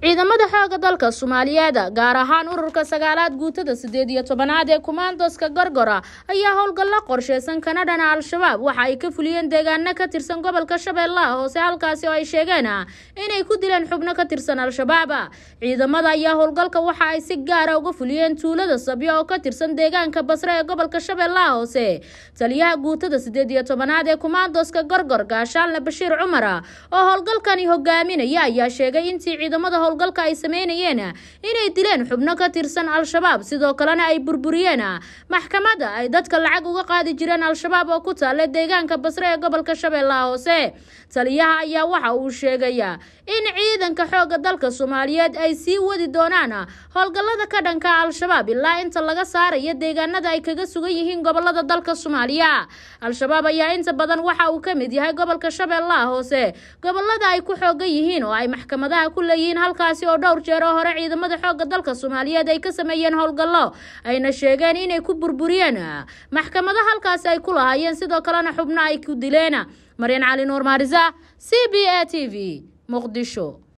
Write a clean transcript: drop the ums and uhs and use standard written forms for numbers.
ciidamada xooga dalka Soomaaliyeed gaar ahaan ururka sagaalaad guutada 18aad ee Commandoska Gorgora ayaa howlgalla qorsheysan Kanadana Al-Shabaab waxa ay ka fuliyeen deegaano ka tirsan gobolka Shabeellaha Hoose halkaas oo ay sheegeen inay ku dileen xubno ka tirsan Al-Shabaab. ciidamada ayaa howlgalka waxa ay si gaar ah uga fuliyeen tuulada Sabyo oo ka tirsan deegaanka Basra ee gobolka Shabeellaha Hoose. taliyaha guutada 18aad ee Commandoska Gorgor Gaashaan Bashiir Cumar oo howlgalkani hogaaminaya ayaa sheegay in ciidamada howlgalka ay sameynayeen inay dileen xubno ka tirsan Al-Shabaab sidoo kalena ay burburiyeen maxkamadda ay dadka lacag uga qaadi jireen Al-Shabaab oo ku taal deegaanka Basra ee gobolka Shabeellaha Hoose. taliyaha ayaa waxa uu sheegay in ciidanka xooga dalka Soomaaliyeed ay sii wadi doonaan howlgallada ka dhanka Al-Shabaab ilaa inta laga saarayo deegaanada ay kaga sugan yihiin gobolada dalka Soomaaliya. Al-Shabaab ayaa inta badan waxa uu ka mid yahay gobolka Shabeellaha Hoose gobolada ay ku xoogan yihiin oo ay maxkamadaha ku leeyihiin halkaasi oo dhowr jeer hore ciidamada xooga dalka Soomaaliyeed ay ka sameeyeen howlgallo ayna sheegeen inay ku burburiyeen maxkamadaha halkaas ay ku lahaayeen sidoo kalena xubno ay ku dileen. Marian Cali Nuur Maariza, CBA TV, Muqdisho.